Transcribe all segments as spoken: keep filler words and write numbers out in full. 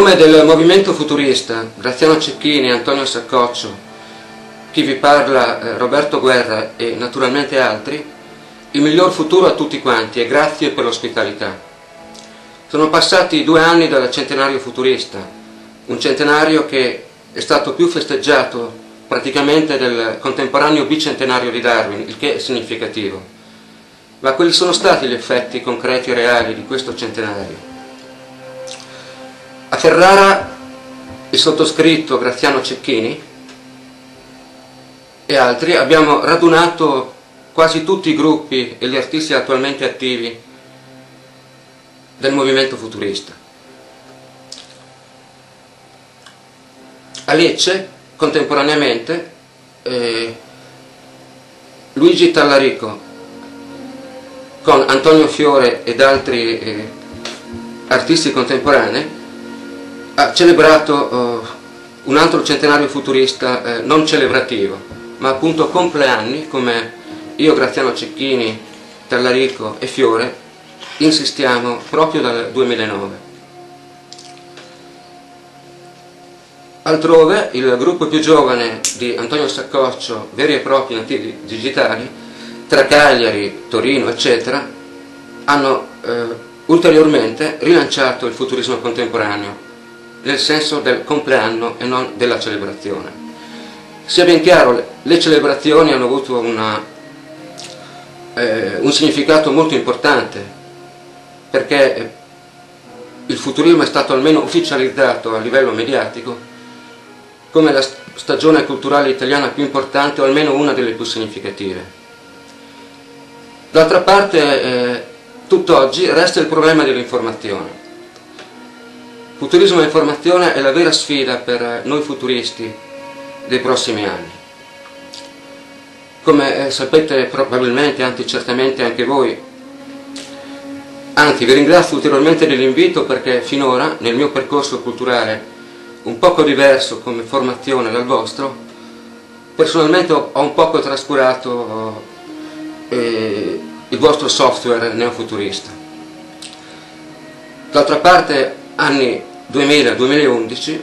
nome del movimento futurista, Graziano Cecchini, Antonio Saccoccio, chi vi parla, eh, Roberto Guerra e naturalmente altri, il miglior futuro a tutti quanti e grazie per l'ospitalità. Sono passati due anni dal centenario futurista, un centenario che è stato più festeggiato praticamente del contemporaneo bicentenario di Darwin, il che è significativo. Ma quali sono stati gli effetti concreti e reali di questo centenario? A Ferrara il sottoscritto Graziano Cecchini e altri abbiamo radunato quasi tutti i gruppi e gli artisti attualmente attivi del movimento futurista. A Lecce, contemporaneamente, eh, Luigi Tallarico con Antonio Fiore ed altri eh, artisti contemporanei ha celebrato eh, un altro centenario futurista eh, non celebrativo, ma appunto compleanni, come io, Graziano Cecchini, Tallarico e Fiore insistiamo proprio dal duemilanove. Altrove il gruppo più giovane di Antonio Saccoccio, veri e propri nativi digitali, tra Cagliari, Torino, eccetera, hanno eh, ulteriormente rilanciato il futurismo contemporaneo, nel senso del compleanno e non della celebrazione. Sia ben chiaro, le celebrazioni hanno avuto una, eh, un significato molto importante, perché il futurismo è stato almeno ufficializzato a livello mediatico come la stagione culturale italiana più importante o almeno una delle più significative. D'altra parte, eh, tutt'oggi resta il problema dell'informazione. Futurismo e informazione è la vera sfida per noi futuristi dei prossimi anni. Come eh, sapete probabilmente, anzi certamente anche voi, anzi vi ringrazio ulteriormente dell'invito perché finora nel mio percorso culturale un poco diverso come formazione dal vostro, personalmente ho un poco trascurato eh, il vostro software neofuturista. D'altra parte, anni duemila duemilaundici,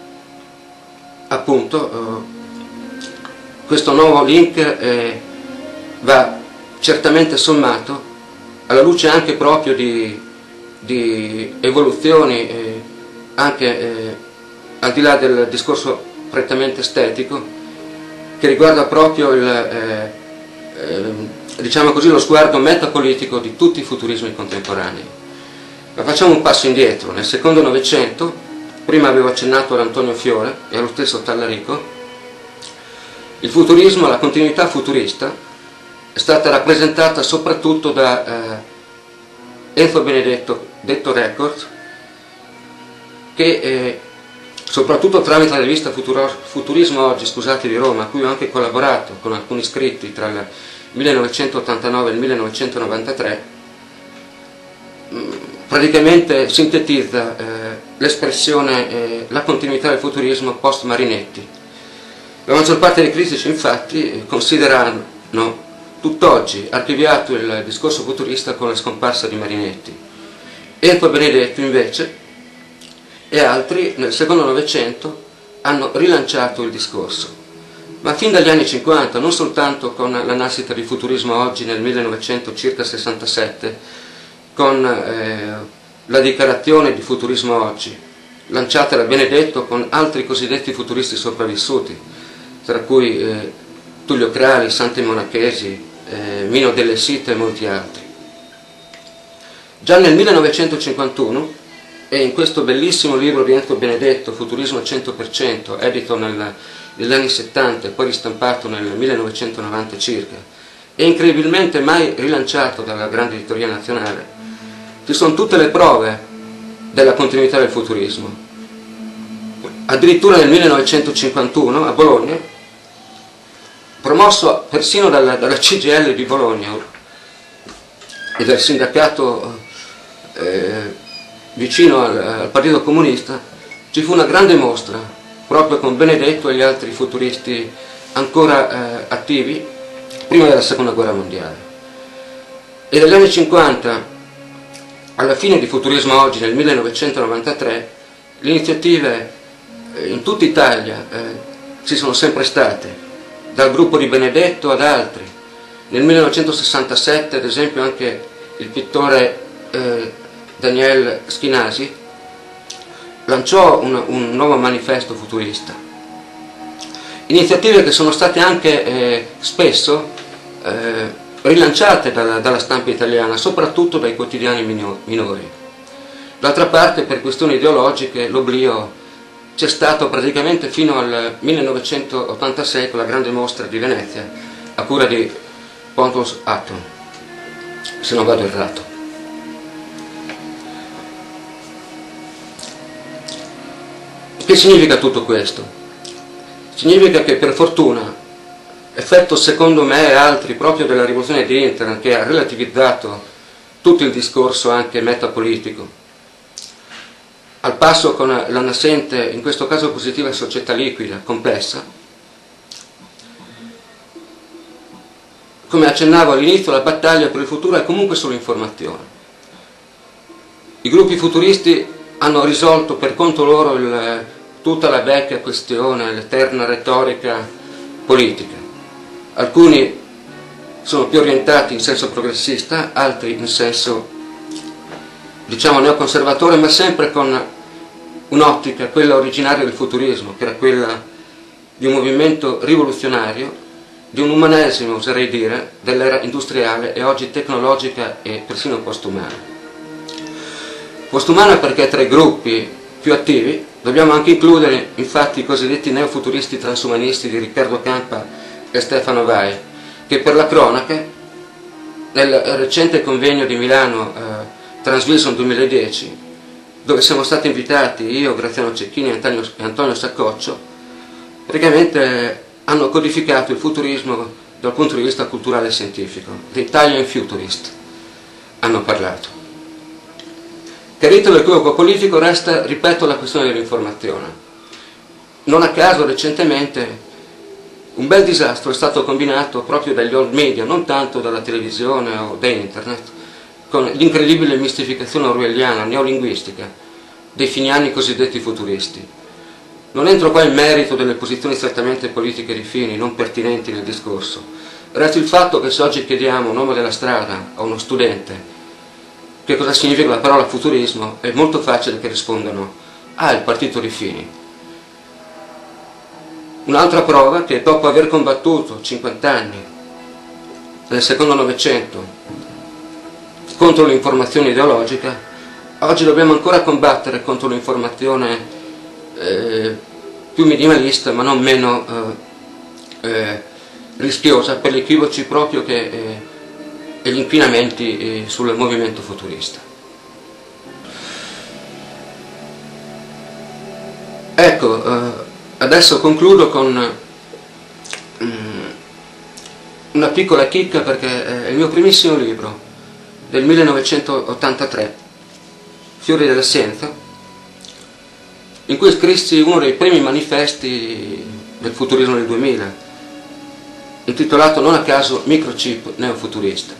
appunto, eh, questo nuovo link eh, va certamente sommato alla luce anche proprio di, di evoluzioni eh, anche eh, al di là del discorso prettamente estetico, che riguarda proprio il, eh, eh, diciamo così, lo sguardo metapolitico di tutti i futurismi contemporanei. Ma facciamo un passo indietro. Nel secondo Novecento, prima avevo accennato ad Antonio Fiore e allo stesso Tallarico, il futurismo, la continuità futurista, è stata rappresentata soprattutto da eh, Enzo Benedetto, detto Records, che eh, soprattutto tramite la rivista Futurismo Oggi, scusate, di Roma, a cui ho anche collaborato con alcuni scritti tra il millenovecentottantanove e il millenovecentonovantatré, praticamente sintetizza eh, l'espressione eh, la continuità del futurismo post Marinetti. La maggior parte dei critici infatti considerano tutt'oggi archiviato il discorso futurista con la scomparsa di Marinetti. Enzo Benedetto invece e altri nel secondo Novecento hanno rilanciato il discorso, ma fin dagli anni cinquanta, non soltanto con la nascita di Futurismo Oggi nel millenovecentosessantasette, con eh, la dichiarazione di Futurismo Oggi, lanciata da Benedetto con altri cosiddetti futuristi sopravvissuti, tra cui eh, Tullio Crali, Santi Monachesi, eh, Mino Delle Site e molti altri. Già nel millenovecentocinquantuno, e in questo bellissimo libro di Enzo Benedetto, Futurismo al cento per cento, edito nel, negli anni settanta e poi ristampato nel millenovecentonovanta circa, e incredibilmente mai rilanciato dalla grande editoria nazionale, ci sono tutte le prove della continuità del futurismo. Addirittura nel millenovecentocinquantuno a Bologna, promosso persino dalla, dalla C G I L di Bologna e dal sindacato eh, vicino al, al Partito Comunista, ci fu una grande mostra proprio con Benedetto e gli altri futuristi ancora eh, attivi prima della seconda guerra mondiale. E dagli anni cinquanta alla fine di Futurismo Oggi nel millenovecentonovantatré Le iniziative eh, in tutta Italia eh, ci sono sempre state, dal gruppo di Benedetto ad altri. Nel millenovecentosessantasette, ad esempio, anche il pittore eh, Daniel Schinasi lanciò un, un nuovo manifesto futurista. Iniziative che sono state anche eh, spesso eh, rilanciate dalla, dalla stampa italiana, soprattutto dai quotidiani minori. D'altra parte, per questioni ideologiche, l'oblio c'è stato praticamente fino al millenovecentottantasei con la grande mostra di Venezia, a cura di Pontus Atton, se non vado errato. Che significa tutto questo? Significa che, per fortuna, effetto secondo me e altri proprio della rivoluzione di Internet, che ha relativizzato tutto il discorso anche metapolitico, al passo con la nascente, in questo caso positiva, società liquida, complessa, come accennavo all'inizio, la battaglia per il futuro è comunque solo informazione. I gruppi futuristi hanno risolto per conto loro il, tutta la vecchia questione, l'eterna retorica politica. Alcuni sono più orientati in senso progressista, altri in senso, diciamo, neoconservatore, ma sempre con un'ottica, quella originaria del futurismo, che era quella di un movimento rivoluzionario, di un umanesimo, oserei dire, dell'era industriale e oggi tecnologica e persino postumana. Postumana perché tra i gruppi più attivi dobbiamo anche includere infatti i cosiddetti neofuturisti transumanisti di Riccardo Campa e Stefano Vai, che per la cronaca nel recente convegno di Milano eh, Transvision duemiladieci, dove siamo stati invitati io, Graziano Cecchini e Antonio Saccoccio, praticamente hanno codificato il futurismo dal punto di vista culturale e scientifico. The Italian Futurist hanno parlato. Chiarito l'equivoco politico, resta, ripeto, la questione dell'informazione. Non a caso recentemente un bel disastro è stato combinato proprio dagli old media, non tanto dalla televisione o da internet, con l'incredibile mistificazione orwelliana, neolinguistica, dei finiani cosiddetti futuristi. Non entro qua in merito delle posizioni strettamente politiche di Fini, non pertinenti nel discorso. Resta il fatto che se oggi chiediamo a un uomo della strada, a uno studente, che cosa significa la parola futurismo, è molto facile che rispondano: ah, il partito di Fini. Un'altra prova che dopo aver combattuto cinquanta anni nel secondo Novecento contro l'informazione ideologica, oggi dobbiamo ancora combattere contro l'informazione eh, più minimalista, ma non meno eh, eh, rischiosa per gli equivoci proprio che, eh, e gli inquinamenti eh, sul movimento futurista. Ecco, eh, adesso concludo con mm, una piccola chicca, perché è il mio primissimo libro del millenovecentottantatré, Fiori della Scienza, in cui scrissi uno dei primi manifesti del futurismo del duemila, intitolato non a caso Microchip neofuturista.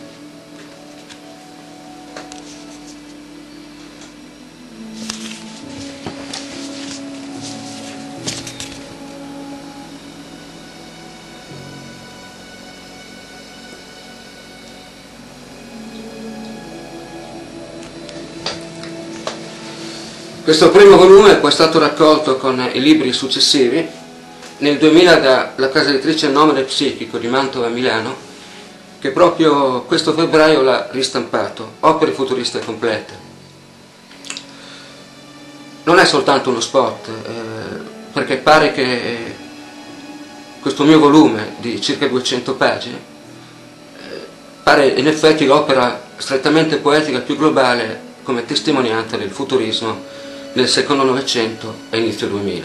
Questo primo volume poi è stato raccolto con i libri successivi nel duemila dalla casa editrice Nomade Psichico di Mantova a Milano, che proprio questo febbraio l'ha ristampato, Opere futuriste complete. Non è soltanto uno spot, eh, perché pare che questo mio volume di circa duecento pagine eh, pare in effetti l'opera strettamente poetica più globale come testimonianza del futurismo nel secondo Novecento e inizio duemila.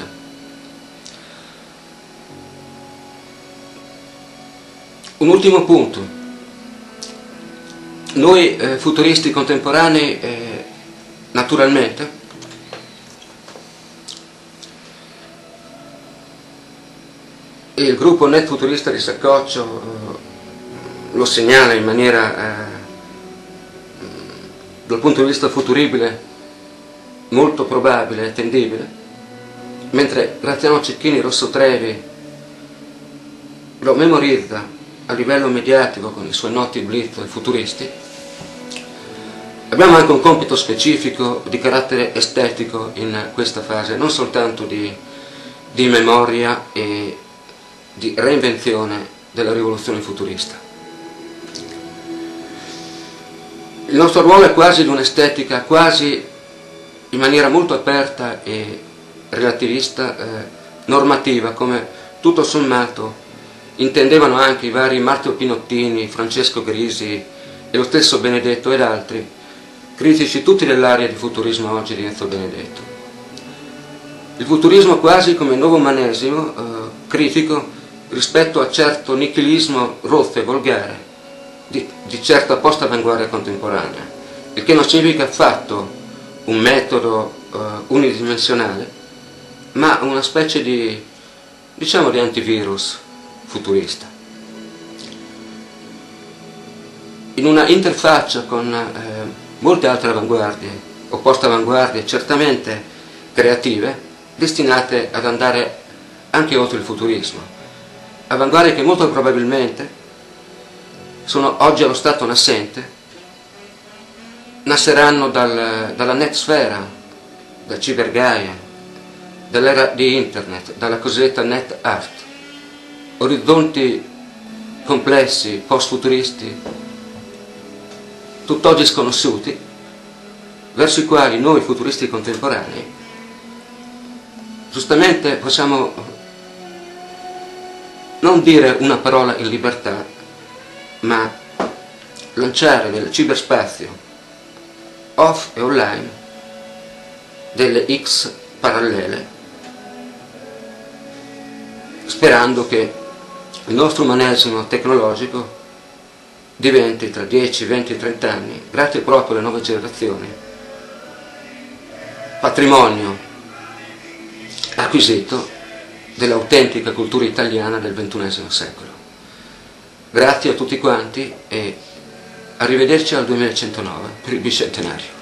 Un ultimo punto. Noi eh, futuristi contemporanei, eh, naturalmente, e il gruppo Net Futurista di Saccoccio eh, lo segnala in maniera, eh, dal punto di vista futuribile, molto probabile e attendibile, mentre Graziano Cecchini Rosso Trevi lo memorizza a livello mediatico con i suoi noti blitz futuristi, abbiamo anche un compito specifico di carattere estetico in questa fase, non soltanto di, di memoria e di reinvenzione della rivoluzione futurista. Il nostro ruolo è quasi di un'estetica, quasi in maniera molto aperta e relativista, eh, normativa, come tutto sommato intendevano anche i vari Matteo Pinottini, Francesco Grisi e lo stesso Benedetto ed altri, critici tutti dell'area di futurismo oggi di Enzo Benedetto. Il futurismo quasi come nuovo umanesimo, eh, critico rispetto a certo nichilismo rozzo e volgare di, di certa post-avanguardia contemporanea, il che non significa affatto un metodo eh, unidimensionale, ma una specie di, diciamo, di antivirus futurista. In una interfaccia con eh, molte altre avanguardie o post-avanguardie certamente creative, destinate ad andare anche oltre il futurismo, avanguardie che molto probabilmente sono oggi allo stato nascente, nasceranno dal, dalla net-sfera, da Cibergaia, dall'era di internet, dalla cosiddetta net art, orizzonti complessi, post-futuristi, tutt'oggi sconosciuti, verso i quali noi futuristi contemporanei giustamente possiamo non dire una parola in libertà, ma lanciare nel ciberspazio off e online delle X parallele, sperando che il nostro umanesimo tecnologico diventi tra dieci, venti, trenta anni, grazie proprio alle nuove generazioni, patrimonio acquisito dell'autentica cultura italiana del ventunesimo secolo. Grazie a tutti quanti e arrivederci al duemilacentonove per il bicentenario.